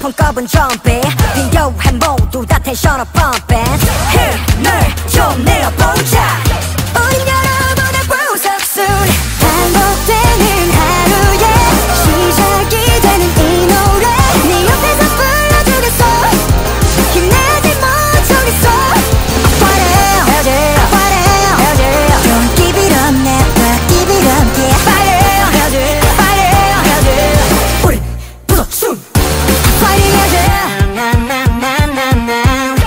이어폰 꺼본 좀비 비교해 모두 다 텐션업 pumping 힘을 좀 내어보자 우린 여러분의 보석순 반복되는 하루에 시작이 되는 이 노래 네 옆에서 불러주겠어 힘내지 못하겠어 What else? What else? Don't give it up, never give it up, yeah What else? What else? 우린 보석순 Fighting as 나나나나나나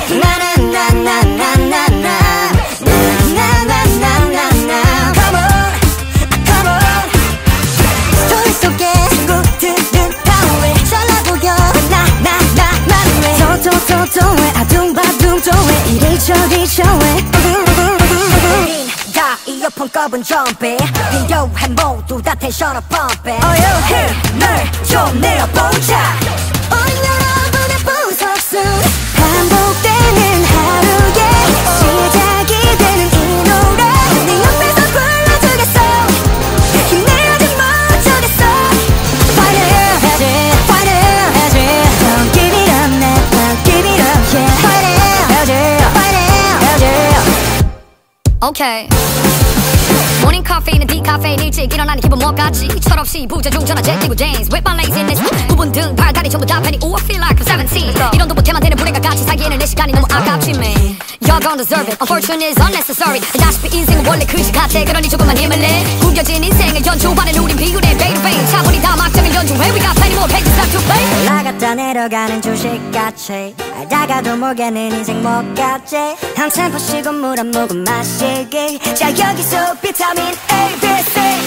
나나나나나나 나나나나나나 Come on, come on 스토리 속에 친구들은 다왜 잘나 보여 나나나만 왜 도도도도해 아둥바둥도해 이리저리 저해 우린 다 이어폰 꺼본 좀비 비교해 모두 다 텐션업 pumping Oh you 힘을 좀 내어보자 우린 여러분의 보석순 반복되는 하루에 시작이 되는 이 노래 네 옆에서 불러주겠어 힘내지 못하겠어 Fight it, fight it Don't give it up, never give it up, yeah Fight it, fight it Okay 모닝 카페인은 디카페인 일찍 일어나는 기분 뭐같지 철없이 부자중 전화 제끼고 제인스 웹반 레이즈니스 부분 등 발다리 전부 다 패니 Ooh I feel like I'm 17 이런도 못해만 되는 불행과 같이 살기에는 내 시간이 너무 아깝지 man Y'all don't deserve it Unfortunate is unnecessary 다시피 인생은 원래 그지 같아 그러니 조금만 힘을 내 구겨진 인생을 연주하는 우린 비율의 베이베이 차분히 다 막장을 연주해 We got plenty more pages left to play 올라갔다 내려가는 주식같이 알다가도 모르겠는 인생 뭐같지 한 템포 쉬고 물 한 모금 마시기 자 여기서 비타민 A, B, C